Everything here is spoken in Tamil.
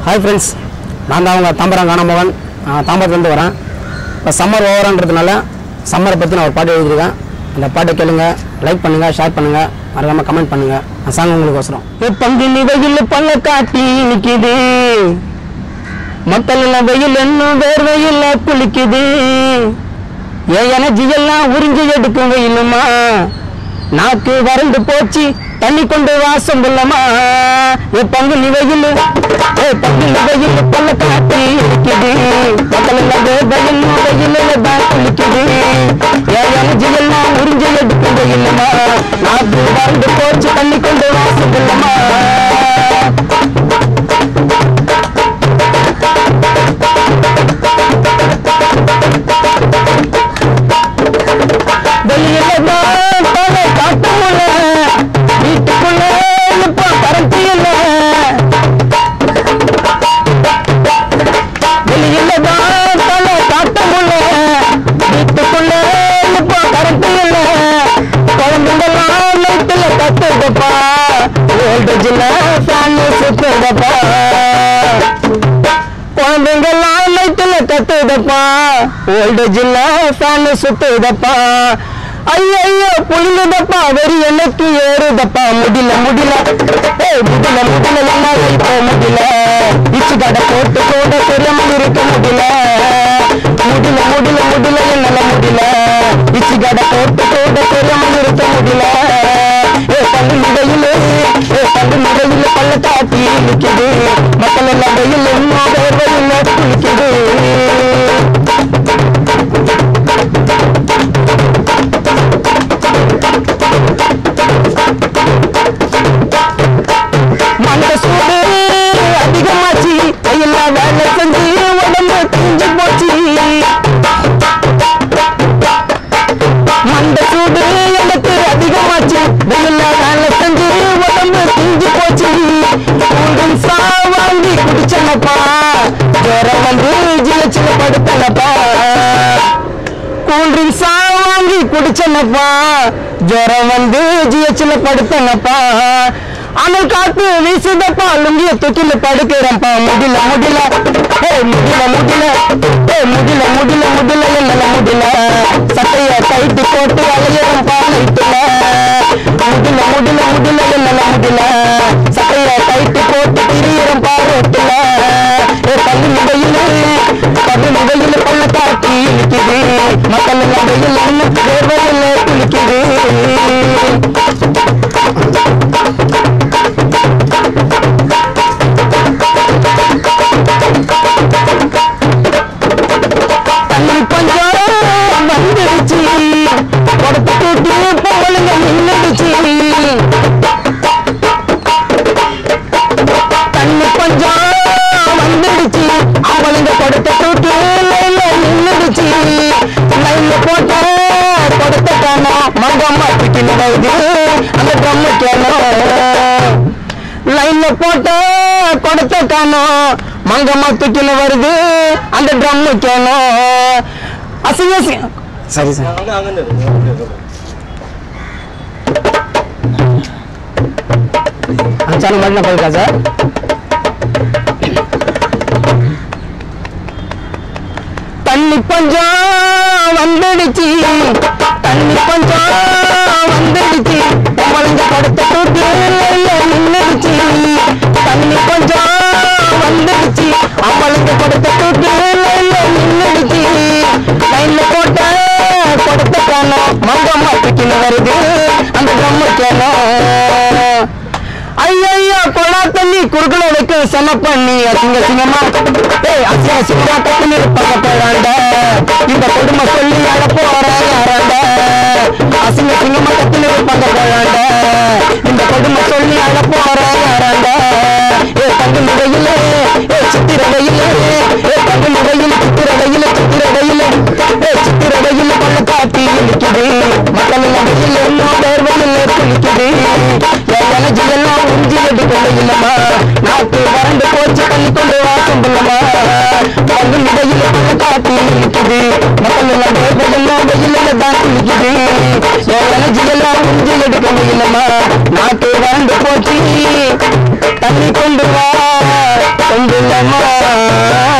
हाय फ्रेंड्स நான் தான் உங்க தாம்பரம் காணமோகன் தாம்பரத்துல இருந்து வரேன் இப்ப சம்மர் ஓவர்ன்றதுனால சம்மரை பத்தி நான் ஒரு பாட்டு எழுதிருக்கேன் அந்த பாட்டை கேளுங்க லைக் பண்ணுங்க ஷேர் பண்ணுங்க மறக்காம கமெண்ட் பண்ணுங்க அந்த சாங் உங்களுக்கு வசரம் பங்குனி வெயில் பல்ல காட்டி நிக்குது மக்கள் எல்லாம் வெயில் என்ன வேர்வையில் குளிக்குது ஏன் எனர்ஜி எல்லாம் உறிஞ்சி எடுக்கும் வெயிலுமா நாக்கு வறண்டு போச்சு தண்ணி கொண்டு வாசம் இல்லமா பங்குனி வெயில் பல்ல காட்டி இருக்குது மக்கள் எல்லாம் வெயில் தான் குளிக்குது ஏன் எனர்ஜி எல்லாம் உறிஞ்சி எடுக்கும் வெயிலுமா நாக்கு வறண்டு போச்சு தண்ணி கொண்டு வாசம் இல்லமா ஐயோ புளிந்தப்பா வெறி எனக்கு ஏறுதப்பா முடியல இச்சு கடை போட்டு கூட தெரியாமல் இருக்க முடியல என்னால முடியல இச்சு கடை போட்டு கூட தெரியாமல் இருக்க முடியல பங்கு நிலையில பல்ல காட்டி நிற்குது மக்கள் எல்லாம் வெயில் என்ன குளிக்குது மண்ட சூடு அதிகமாச்சு கையில வேலை செஞ்சு உடம்பு தூஞ்சு போச்சு மண்ட சூடு எனக்கு அதிகமாச்சு வெயில வேலை செஞ்சு உடம்பு தூஞ்சு போச்சு கூல்ட்ரிங்க்ஸா வாங்கி குடிச்சனப்பா ஜுரம் வந்து ஜிலச்சில படுத்தனப்பா கூல்ட்ரிங்க்ஸா வாங்கி குடிச்சனப்பா ஜுரம் வந்து ஜிஹெச்ல படுத்தனப்பா அனல் காத்து வீசுதப்பா லுங்கிய தூக்கில படுக்கிறப்பா முடியல என்னால முடியல சட்டைய கைட்டு போட்டு அலையறப்பா நைட்டுல முடியல என்னால முடியல சட்டைய கைட்டு போட்டு திரியறப்பா ரோட்டுல பங்கு நிலையில பல்ல காட்டி நிற்குது மக்கள் எல்லாம் வெயில் வேர்வையில் குளிக்குது தண்ணி பஞ்சம் வந்துடுச்சு கொடுத்து கூட்டி பொங்கலுங்க நின்றுடுச்சு தண்ணி பஞ்சம் வந்துடுச்சு அவளுங்க கொடுத்த கூட்டி நின்றுடுச்சு லைன்ல போட்ட கொடுத்த காணோம் மங்கம்மா பிக்கின்னு வருது அந்த ட்ரம்மு கேணும் லைன்ல போட்ட கொடுத்த காணோம் மங்கம்மா தூக்கின்னு வருது அந்த ட்ரம்மு கேணும் அசிங்க சரி சார் சேனல் மட்டும் போயிருக்கா சார் தண்ணி பஞ்சம் வந்துடுச்சு மலஞ்ச படுத்த கூட்டு நின்றுடுச்சு தண்ணி பஞ்சம் வந்துடுச்சு அவளுங்க படுத்த கூட்டு நின்றுடுச்சு லைன்ல போட்ட கொடுத்த காணோம் மங்கம்மா தூக்கின்னு வருது அந்த ட்ரம்மு கேணும் ஐயோ கொலா தண்ணி குறுக்குல வைக்க செம பண்ணி சிங்கமா அசிங்கமா கத்துன்னு இருப்பாங்க போறாண்ட இந்த கொடுமை சொல்லி அட போறாண்ட அசிங்கமா கத்துன்னு இருப்பாங்க போறாண்ட இந்த கொடுமை சொல்லி அட போறாண்ட பங்கு நிலையில சித்திரடையில பங்கு நிலையில சித்திரடையில பல்ல காட்டி நிற்குது மக்கள் எல்லாம் வெயில் என்ன வேர்வையில் குளிக்குது எனர்ஜி எல்லாம் உறிஞ்சி எடுக்க இல்லமா நாக்கு வறண்டு போச்சு தண்ணி கொண்டு வாசம் இல்லமா பங்கு நிலையில பல்ல காட்டி நிற்குது மக்கள் எல்லாம் வெயில் தான் குளிக்குது எனர்ஜி எல்லாம் உறிஞ்சி எடுக்க இல்லமா நாக்கு வறண்டு போச்சு தண்ணி கொண்டு வா கொண்டு செல்லம்மா